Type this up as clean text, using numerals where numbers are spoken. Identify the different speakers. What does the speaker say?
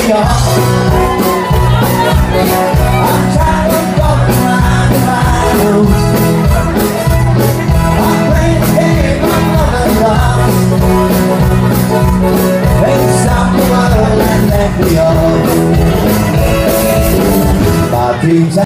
Speaker 1: me up. I'm tired of walking around the miles. I'm playing the game my mother loves. They stop the world and let me up. My dreams